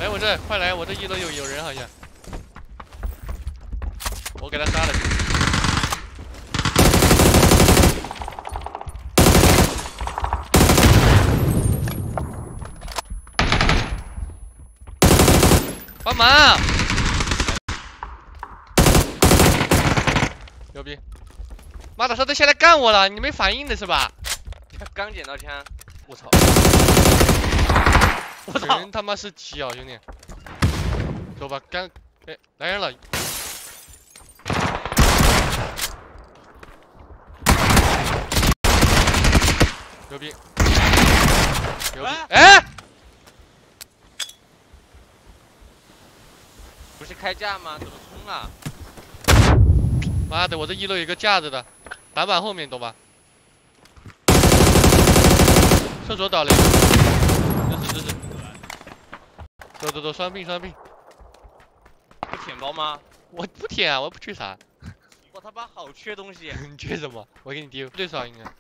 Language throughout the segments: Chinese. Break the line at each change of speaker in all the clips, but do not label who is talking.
来我这，快来！我这一楼有人好像，我给他杀了。帮忙！牛逼！妈的，他都下来干我了，你没反应的是吧？
刚捡到枪，
我操！
我操！
真他妈是鸡啊，兄弟！走吧，哎，来人了！牛逼！牛逼！哎！
不是开架吗？怎么冲啊？
妈的，我这一楼有个架子的，挡板后面懂吧？厕所倒了一个，这是。走，双并。
不舔包吗？
我不舔啊，我不缺啥。
我他妈好缺东西。
你缺什么？我给你丢，最少应该。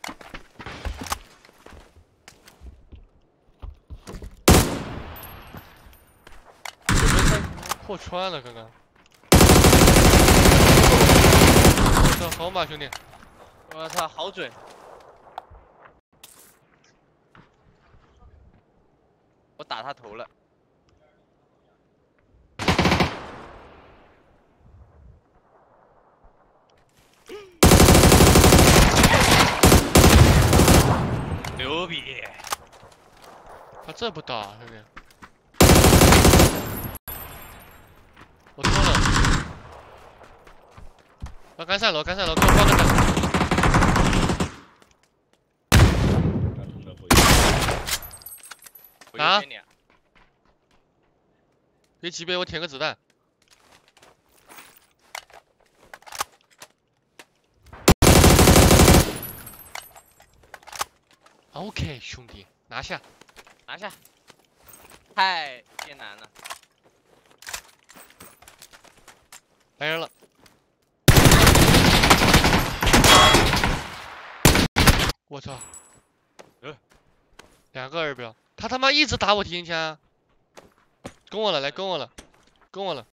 有没有他破穿了？刚刚。我操，好马兄弟！
我操，好准！我打他头了。牛逼！
他这不打，兄弟。我脱了。我干3楼，给我报个灯。啊！别急呗，我舔个子弹。OK， 兄弟，拿下！
太艰难了。
来人了！我操！2个2标，他他妈一直打我提前枪，跟我了，来跟我了。